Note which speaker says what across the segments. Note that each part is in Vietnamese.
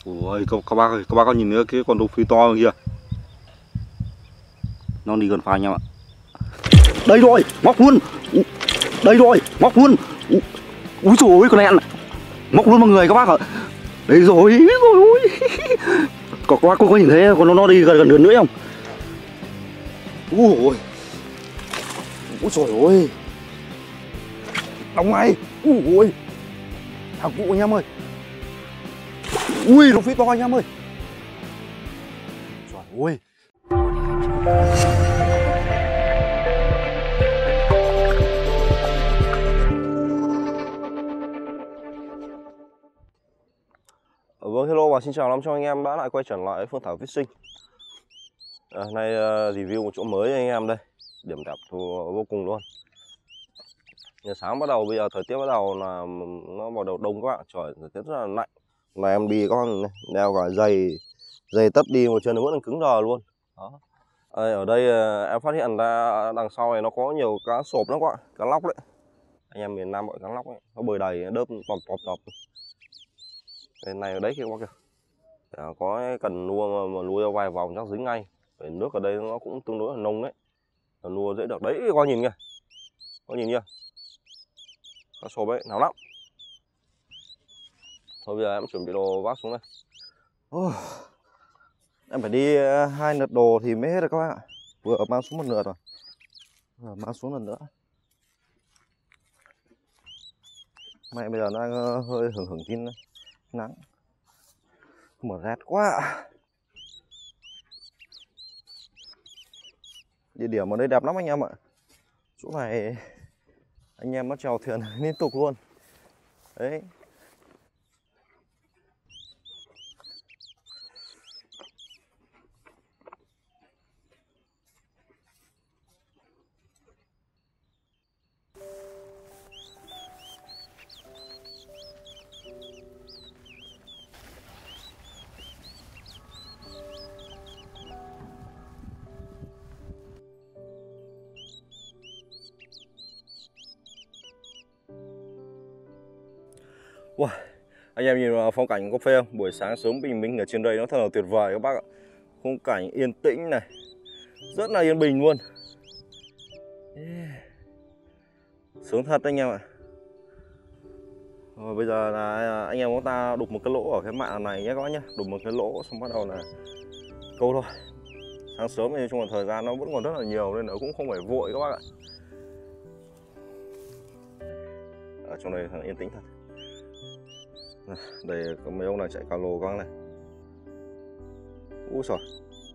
Speaker 1: Ôi các bác ơi, các bác có nhìn nữa cái con rô phi to kia. Nó đi gần phai anh em ạ. Đây rồi, móc luôn. Đây rồi, móc luôn. Úi dồi ôi, con này ăn móc luôn mọi người các bác ạ. Đây rồi, rồi. Các bác có nhìn thấy con nó đi gần nữa không? Ui ôi. Úi dồi ôi. Đóng ngay. Ui ôi. Thằng cụ anh em ơi. Ui, rô phi to anh em ơi. Trời ơi.
Speaker 2: Vâng, hello và xin chào năm cho anh em đã lại quay trở lại Phương Thảo Fishing. Nay review một chỗ mới anh em đây. Điểm đẹp vô cùng luôn. Giờ sáng bắt đầu, bây giờ thời tiết bắt đầu là nó vào đầu đông các bạn. Trời, thời tiết rất là lạnh. Mà em đi con đeo cả giày tất đi một chân nó vẫn cứng đờ luôn. Đó. Ở đây em phát hiện ra đằng sau này nó có nhiều cá sộp lắm các bạn, cá lóc đấy. Anh em miền Nam gọi cá lóc ấy, nó bơi đầy đớp tọp. Bên này ở đấy kia các bác kìa. Có cái cần nua mà nuôi vài vòng chắc dính ngay. Bởi nước ở đây nó cũng tương đối là nông đấy. Nua dễ được. Đấy, coi nhìn kìa. Có nhìn chưa? Cá sộp ấy, nào lắm. Thôi bây giờ em chuẩn bị đồ vác xuống đây. Em phải đi 2 lượt đồ thì mới hết được các bạn ạ. Vừa mang xuống một lượt rồi. Vừa mang xuống lần nữa. Mẹ bây giờ nó đang hơi hửng tin nắng. Mở rét quá. Địa điểm ở đây đẹp lắm anh em ạ. Chỗ này anh em nó chèo thuyền liên tục luôn. Đấy. Wow. Anh em nhìn vào phong cảnh cà phê không? Buổi sáng sớm bình minh ở trên đây nó thật là tuyệt vời các bác ạ. Khung cảnh yên tĩnh này, rất là yên bình luôn. Sướng thật anh em ạ. Rồi bây giờ là anh em chúng ta đục một cái lỗ ở cái mạng này nhé các bác nhé. Đục một cái lỗ xong bắt đầu là câu thôi. Sáng sớm thì chung là thời gian nó vẫn còn rất là nhiều nên nó cũng không phải vội các bác ạ. Ở trong đây thật yên tĩnh thật. Đây có mấy ông này chạy cao lô các này. Úi giời.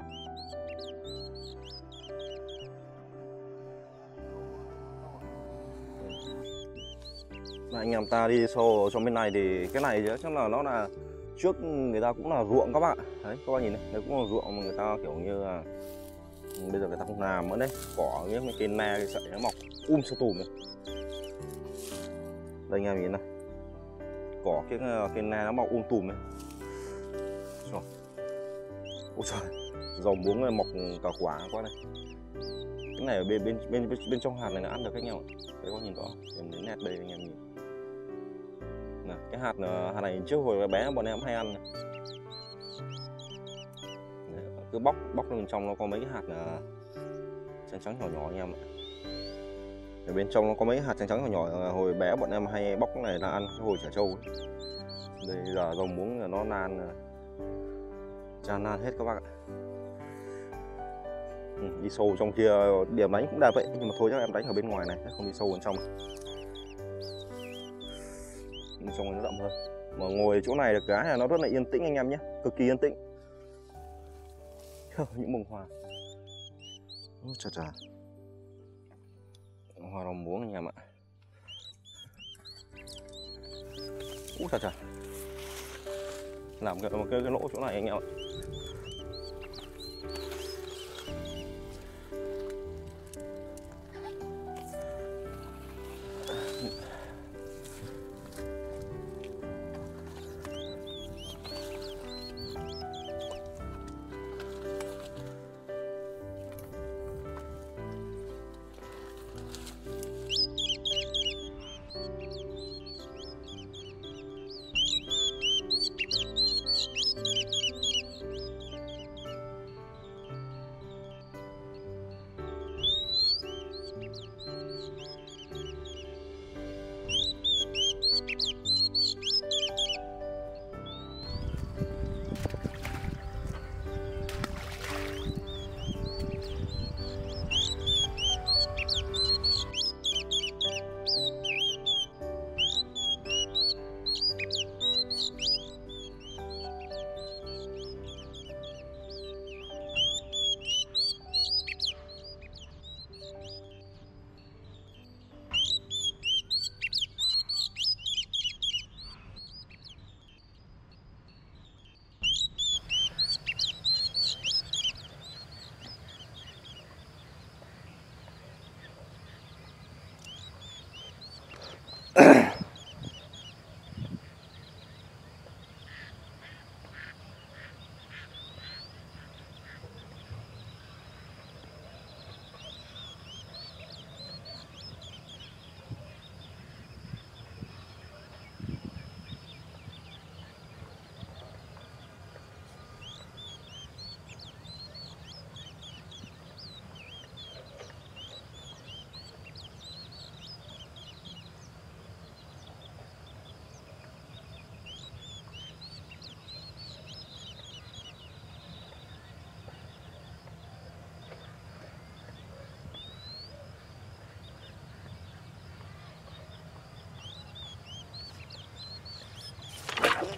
Speaker 2: Anh em ta đi sâu ở trong bên này thì cái này chắc là nó là trước người ta cũng là ruộng các bạn. Đấy các bạn nhìn này, đây cũng là ruộng mà người ta kiểu như là bây giờ người ta không làm nữa đấy, cỏ những cái na cái sậy nó mọc sa tùm này. Đây anh em nhìn này, cỏ cái na nó mọc tùm này. Rồi. Ôi trời, dòng buống này mọc cả quả quá này. Cái này ở bên trong hạt này là ăn được các anh em ạ. Đấy có nhìn rõ, em đến nét đây anh em nhìn. Này, cái hạt này trước hồi bé bọn em hay ăn này. Đấy, cứ bóc lên bên trong nó có mấy cái hạt trắng nhỏ nhỏ anh em ạ. Ở bên trong nó có mấy hạt trắng nhỏ hồi bé bọn em hay bóc cái này là ăn cái hồi trẻ trâu ấy. Đây giờ dòng muống là nó tràn nan hết các bác ạ. Đi sâu trong kia điểm đánh cũng đẹp vậy nhưng mà thôi chắc em đánh ở bên ngoài này, không đi sâu bên trong. Bên trong nó rộng hơn. Mà ngồi chỗ này được cái là nó rất là yên tĩnh anh em nhé, cực kỳ yên tĩnh. Những bông hoa. Chà. Hoa rong muống anh em ạ. Chà. Làm cái lỗ chỗ này anh em ạ.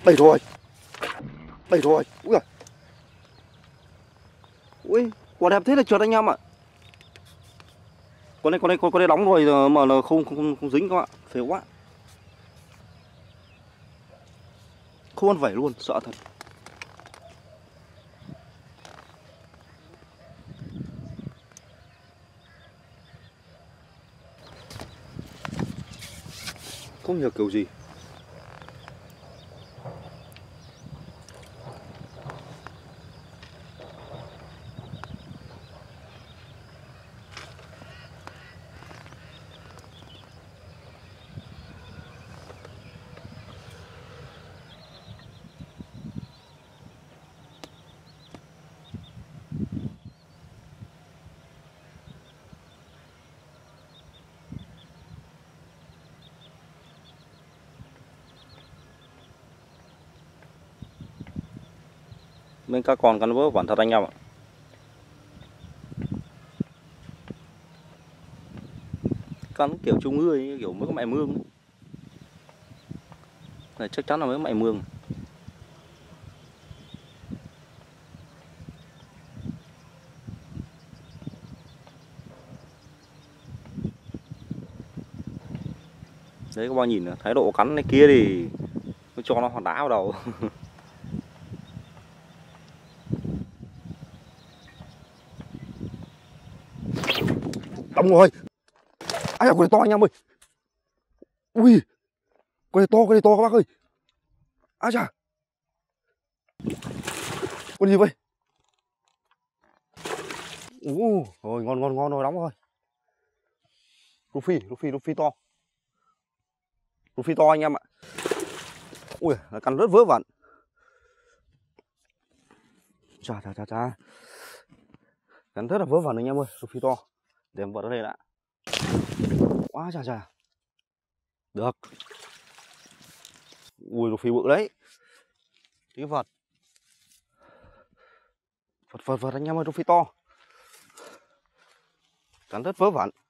Speaker 1: Đây rồi. Đây rồi. Ui giời. Ui, quả đẹp thế là trượt anh em ạ. Con này đóng rồi mà là không dính các bạn. Phế quá. Không ăn vẩy luôn, sợ thật. Không hiểu kiểu gì. Mấy các con cắn vỡ bản thật anh em ạ. Cắn kiểu chung ngươi, kiểu mấy con mẹ mương ấy. Này chắc chắn là mấy mẹ mương. Đấy các bạn nhìn thái độ cắn này kia thì cho nó hòn đá vào đầu. Đóng rồi. Ai à, con này to anh em ơi. Ui, con này to các bác ơi. Ai chà. Con gì vậy? Rồi ngon rồi, đóng rồi. Ruphi to. Ruphi to anh em ạ. Ui, nó cắn rất vớ vẩn. Chà. Cắn rất là vớ vẩn anh em ơi, Ruphi to. Để em vợt nó lên ạ. Quá chà. Được. Ui, Ruphi bự đấy. Tí vật anh em ơi, Ruphi to. Cắn rất vớ vẩn.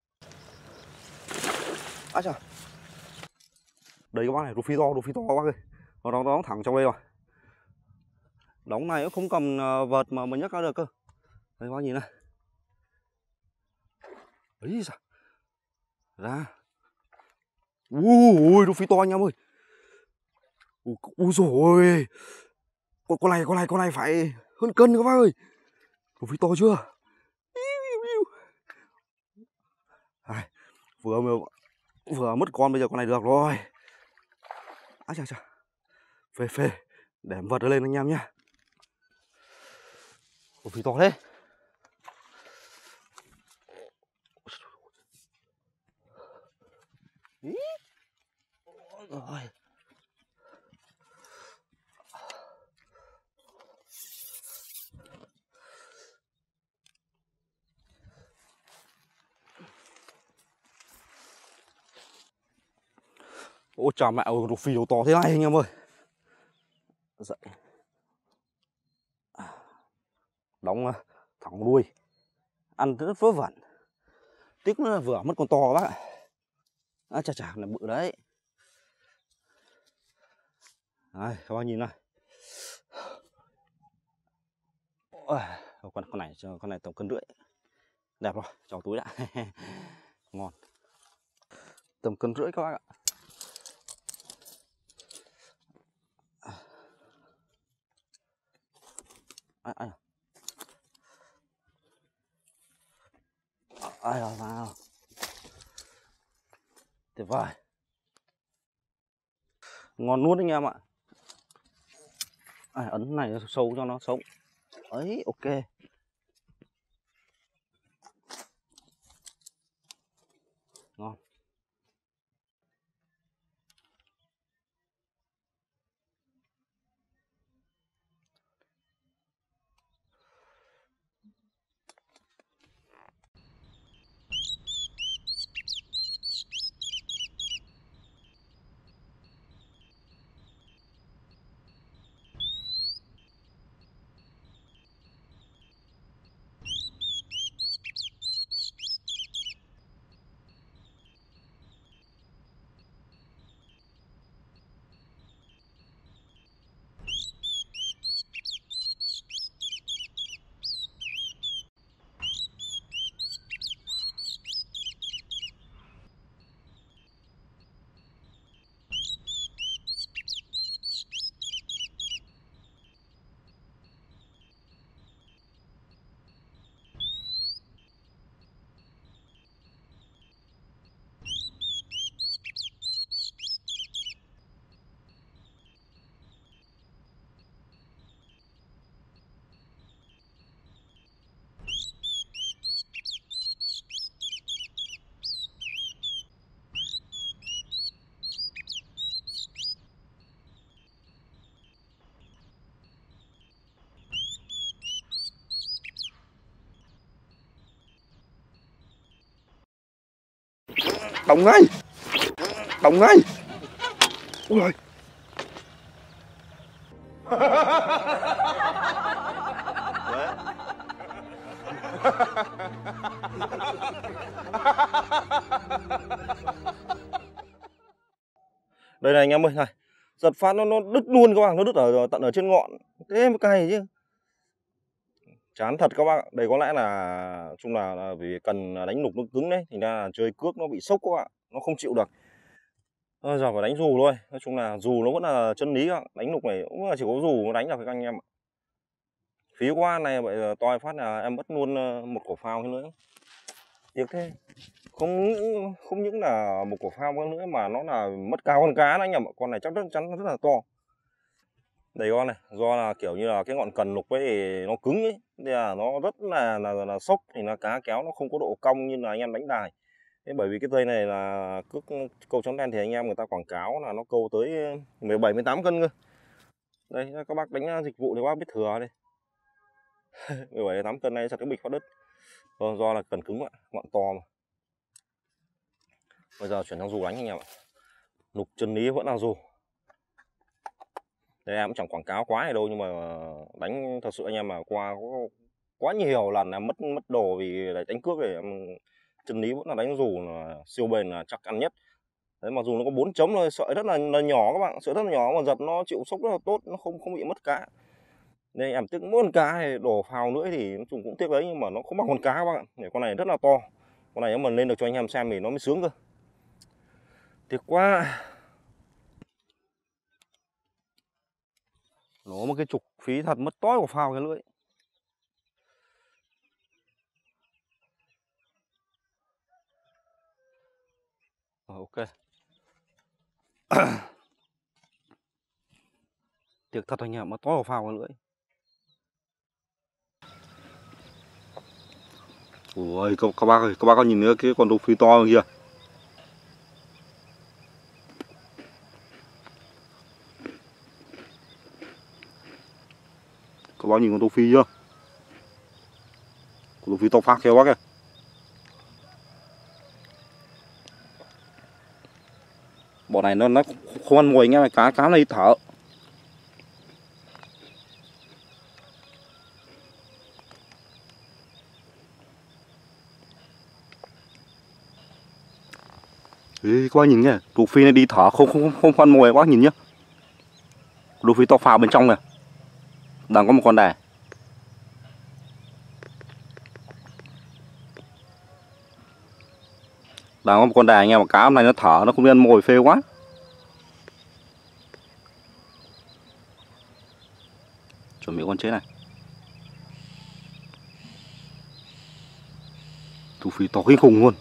Speaker 1: Á chà. Đây các bác này, Ruphi to các bác ơi. Nó đóng thẳng trong đây rồi. Đóng này cũng không cầm vợt mà nhấc ra được cơ. Đây các bác nhìn này. Ấy sao? Ra. Ui, Ruphi to anh em ơi. Ui dồi ôi. Con này phải hơn cân các bác ơi. Ruphi to chưa? À, vừa mất con, bây giờ con này được rồi. Á chà. Phê. Để em vật nó lên anh em nhá. Ruphi to thế. Rồi. Ôi chà mẹ, Ruphi to thế này anh em ơi. Dậy. Đóng thẳng đuôi. Ăn rất vớ vẩn. Tiếc nữa là vừa mất con to bác ạ. Á chà là bự đấy. Đây, các bác nhìn này. Con này tầm cân rưỡi. Đẹp rồi, cho túi đã. Ngon. Tầm cân rưỡi các bác ạ. Ai vào. Tuyệt vời. Ngon luôn anh em ạ. Ấn này sâu cho nó sống. Ấy, ok. Ngon. Đóng ngay. Đóng ngay. Ôi ơi.
Speaker 2: Đây này anh em ơi, này. Giật phát nó đứt luôn các bạn, nó đứt ở tận ở trên ngọn. Thế mới cay chứ. Chán thật các bác ạ. Đây có lẽ là chung là vì cần đánh nục nó cứng đấy, thành ra là chơi cước nó bị sốc các bạn, nó không chịu được. Thôi giờ phải đánh dù thôi. Nói chung là dù nó vẫn là chân lý các bạn. Đánh nục này cũng là chỉ có dù nó đánh được các anh em ạ. Phí quá này, vậy giờ toi phát là em mất luôn một cổ phao nữa. Tiếc thế. Không những là một cổ phao nữa mà nó là mất cả con cá nữa anh em ạ. Con này chắc chắn rất là to. Đây con này, do là kiểu như là cái ngọn cần nục ấy thì nó cứng ấy, nên là nó rất là sốc, thì là cá kéo nó không có độ cong như là anh em đánh đài. Thế bởi vì cái dây này là cước câu chấm đen thì anh em người ta quảng cáo là nó câu tới 17 18 cân cơ. Đây các bác đánh dịch vụ thì các bác biết thừa đây. 17 18 cân này chặt cái bịch phát đứt. Do là cần cứng ạ, ngọn to mà. Bây giờ chuyển sang dù đánh anh em ạ. Nục chân lý vẫn là dù. Đây em cũng chẳng quảng cáo quá gì đâu, nhưng mà đánh thật sự anh em mà qua có quá nhiều lần là mất đồ vì đánh cước để chân lý vẫn là đánh dù là siêu bền, là chắc ăn nhất. Đấy, mà dù nó có 4 chấm thôi, sợi rất là nhỏ các bạn, sợi rất là nhỏ mà giật nó chịu sốc rất là tốt, nó không bị mất cá. Nên em tiếc mỗi con cá này đổ phao nữa thì nói chung cũng tiếc đấy, nhưng mà nó không bằng con cá các bạn. Để con này rất là to, con này nếu mà lên được cho anh em xem thì nó mới sướng cơ. Tiếc quá. Nó một cái trục phí thật, mất tối của phao cái lưỡi. Ok. Tiếc thật anh em, mất tối của phao cái lưỡi.
Speaker 1: Ôi các bác ơi, các bác có nhìn nữa cái con rô phi to kia. Các bác nhìn con rô phi chưa? Con rô phi to phác theo bác kìa. Bọn này nó không ăn mồi anh em, cá này thở. Ê, các bác nhìn nhá, rô phi này đi thở không ăn mồi, các bác nhìn nhá. Rô phi to phào bên trong này. Đang có một con đẻ. Đang có một con đẻ anh em, cá hôm nay nó thở, nó không đi ăn mồi, phê quá. Chuẩn bị con chế này. Rô phi to kinh khủng luôn.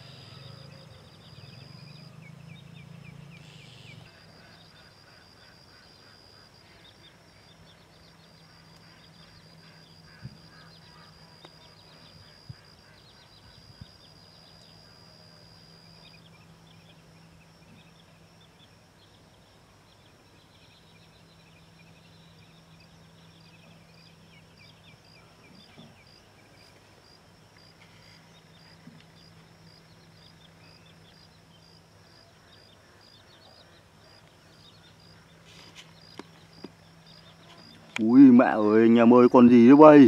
Speaker 1: Ui mẹ ơi, anh em ơi, con gì đấy bây.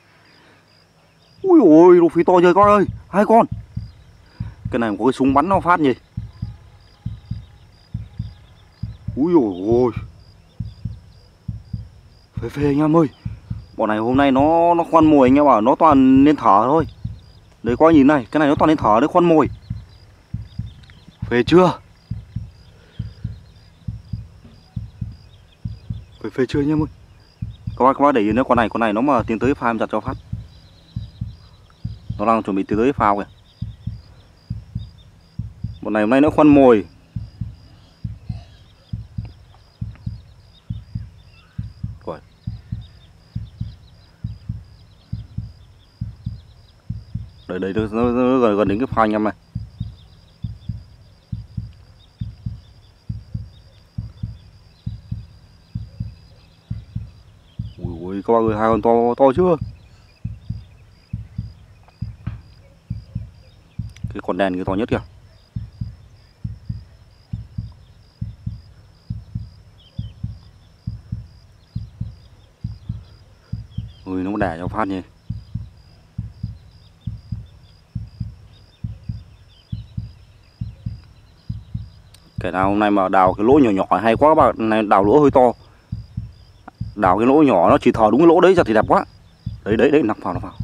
Speaker 1: Ui ôi, rô phi to chơi con ơi, 2 con. Cái này có cái súng bắn nó phát nhỉ. Ui ôi, phê anh em ơi. Bọn này hôm nay nó khoan mồi anh em bảo, nó toàn nên thở thôi. Đấy coi nhìn này, cái này nó toàn nên thở đấy, khoan mồi. Phê chưa? Phê chưa anh em ơi. Các bác để ý nữa, con này nó mà tiến tới phao em giật cho phát. Nó đang chuẩn bị tiến tới phao kìa. Bọn này hôm nay nó khoan mồi. Rồi. Đây nó gần đến cái phao anh em này. Ui các bác ơi, 2 con to chưa? Cái con đèn cái to nhất kìa. Ui, nó đẻ cho phát nhỉ. Kể nào hôm nay mà đào cái lỗ nhỏ nhỏ hay quá các bạn. Này đào lỗ hơi to. Đào cái lỗ nhỏ nó chỉ thờ đúng cái lỗ đấy giờ thì đẹp quá. Đấy đấy đấy, nằm vào nó vào.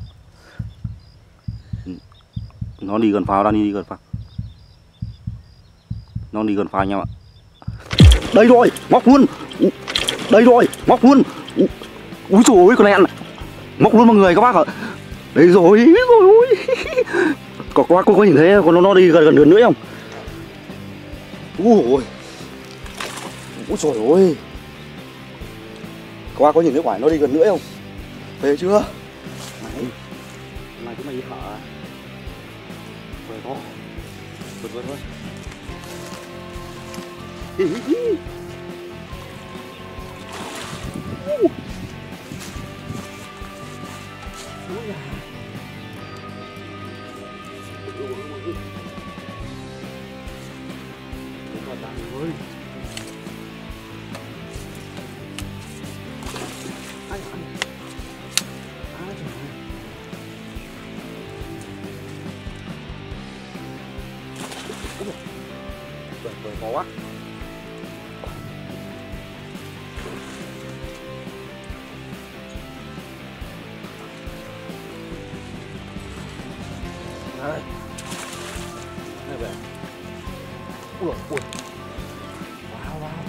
Speaker 1: Nó đi gần phao, đang đi gần phao. Nó đi gần phao nha bạn. Đây rồi, móc luôn. Đây rồi, móc luôn. Úi dồi ôi, con này ăn. Móc luôn mọi người các bác ạ. Đây rồi, rồi. Có các bác có nhìn thấy con nó đi gần gần nữa không? Ui ôi. Úi dồi ôi. Các bác có nhìn thấy quả nó đi gần nữa không? Về chưa? Này chúng mày đi thở. Về to. Vượt vượt thôi. Hi hi hi. Trời khó quá. Đây. Đây về. Ui ui. Wow wow.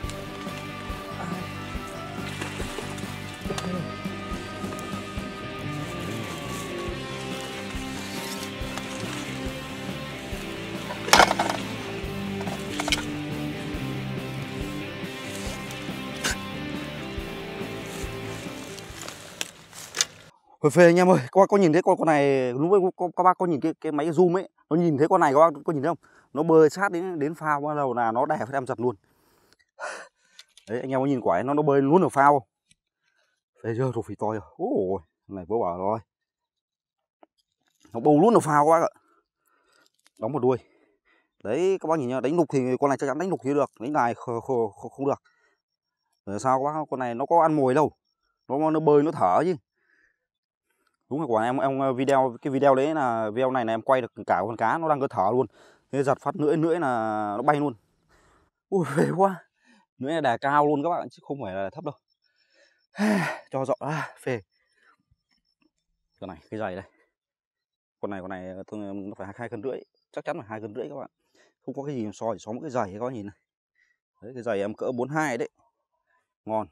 Speaker 1: Phê anh em ơi, các bác có nhìn thấy con này lúc ấy các bác có nhìn cái máy zoom ấy, nó nhìn thấy con này các bác có nhìn thấy không? Nó bơi sát đến phao bắt đầu là nó đè phải em giật luôn. Đấy anh em có nhìn quả ấy, nó bơi luôn ở phao không? Phê chưa, rục phì to rồi. Ôi, này bố bảo rồi. Nó bầu luôn ở phao các bác ạ. Đóng một đuôi. Đấy các bác nhìn nhá, đánh lục thì con này chắc chắn đánh lục thì được, đánh này không được. Rồi sao các bác, con này nó có ăn mồi đâu. Nó bơi nó thở chứ. Đúng rồi, quả em cái video đấy là video này em quay được cả con cá nó đang cơ thở luôn. Thế giật phát lưỡi là nó bay luôn. Ui phê quá. Lưỡi là đà cao luôn các bạn chứ không phải là thấp đâu. Cho dọ phê. Cái này cái dày đây. Con này nó phải 2,5 cân, chắc chắn là 2,5 cân các bạn. Không có cái gì so, chỉ so một cái giày các bạn nhìn này. Đấy, cái giày em cỡ 42 đấy. Ngon.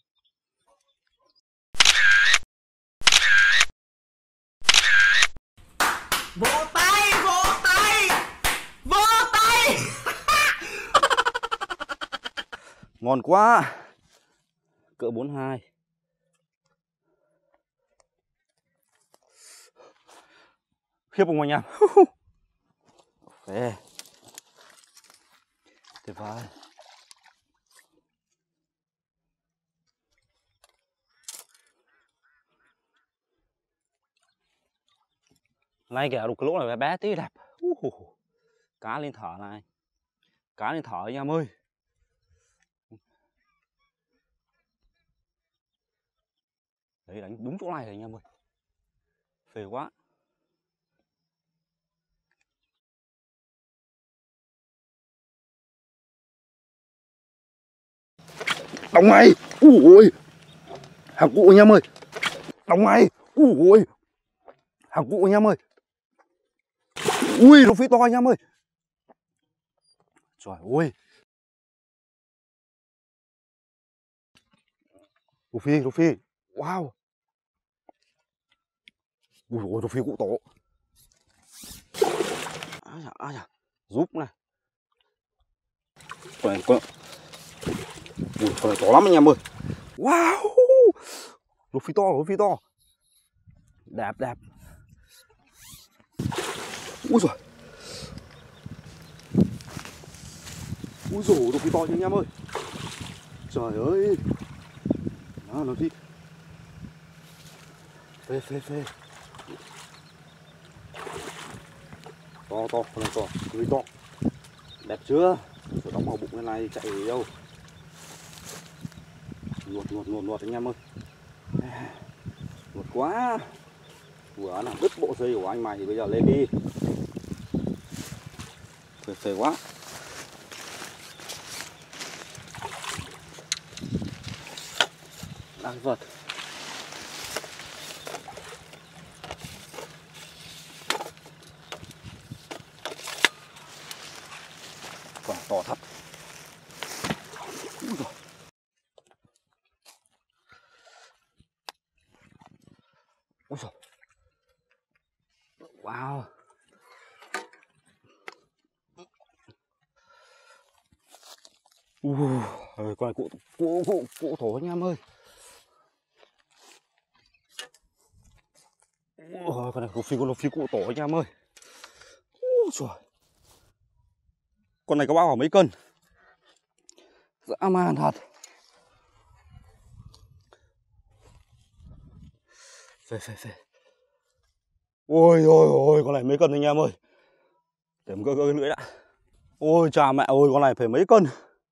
Speaker 3: Vỗ tay, vỗ tay, vỗ tay.
Speaker 1: Ngon quá. Cỡ 42. Khiếp không anh em. Phê. Tuyệt vời. Này kìa, đục cái lỗ này bé tí đẹp. Cá lên thở này. Cá lên thở anh em ơi. Đấy, đánh đúng chỗ này rồi anh em ơi. Phê quá. Đóng ngay. Ui. Hàng cụ anh em ơi. Đóng ngay. Ui. Hàng cụ anh em ơi. Ui, nó phi to anh em ơi. Trời ơi. Rô phi. Wow. Ui ôi, rô phi cụ tổ. Giúp này. Con này to lắm anh em ơi. Wow. Rô phi to. Đẹp. Ui giời. Ui dồi, rô phi to chứ anh em ơi. Trời ơi. Đó, nó đi. Phê. To, con này to, hơi to. Đẹp chưa? Phải đóng vào bụng cái này chạy đi đâu. Nuột anh em ơi. Chuột quá. Vừa làm đứt bộ dây của anh mày thì bây giờ lên đi. Phê quá. Đang vật. Quả to thật. Úi giời. Úi giời. Wow. Con này cụ thổ anh em ơi. Con này con phi cụ tổ anh em ơi. Trời. Con này có bao khoảng mấy cân. Dã man thật. Phê. Ôi ôi, con này mấy cân anh em ơi. Để em gỡ cái lưỡi đã. Ôi cha mẹ ơi, con này phải mấy cân.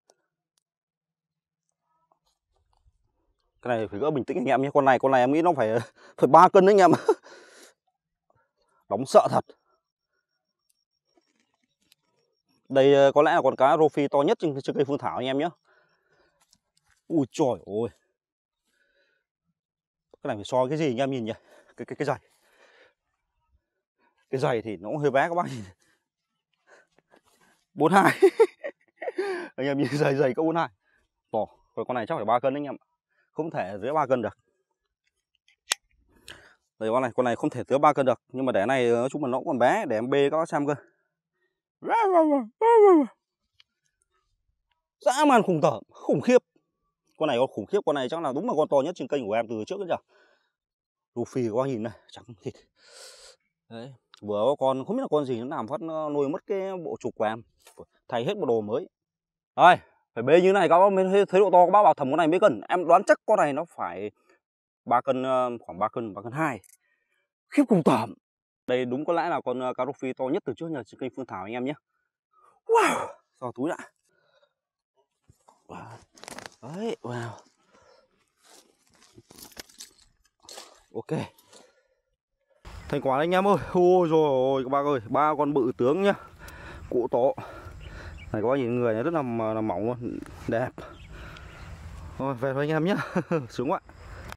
Speaker 1: Cái này phải gỡ bình tĩnh anh em nhé. Con này em nghĩ nó phải 3 cân đấy anh em. Đóng sợ thật. Đây có lẽ là con cá rô phi to nhất trên cây Phương Thảo anh em nhé. Ui trời ơi. Cái này phải so cái gì anh em nhìn nhỉ? Cái giày. Cái giày thì nó cũng hơi bé các bác nhìn. 42. Anh em nhìn giày có 42. To. Con này chắc phải 3 cân đấy anh em. Không thể dưới 3 cân được. Đây con này không thể dưới 3 cân được. Nhưng mà để này nói chung là nó cũng còn bé. Để em bê các bác xem cơ. Dã man khủng khiếp. Con này khủng khiếp. Con này chắc là đúng là con to nhất trên kênh của em từ trước đến giờ. Rô phi các bác nhìn này. Trắng thịt. Đấy. Vừa có con không biết là con gì nó làm phát nó nuôi mất cái bộ trục của em. Thay hết bộ đồ mới. Rồi. Phải bê như này các bác mới thấy độ to. Các bác bảo thầm con này mấy cân. Em đoán chắc con này nó phải 3 cân, khoảng 3 cân 2. Khiếp cùng tởm. Đây đúng có lẽ là con cá rô phi to nhất từ trước giờ trên kênh Phương Thảo anh em nhé. Wow. Sao túi đã. Đấy, wow. Ok. Thành quả anh em ơi. Ôi rồi ôi các bác ơi, 3 con bự tướng nhá. Cụ tổ. Này các bác nhìn người này rất là mỏng luôn, đẹp. Thôi về thôi anh em nhé. Sướng quá.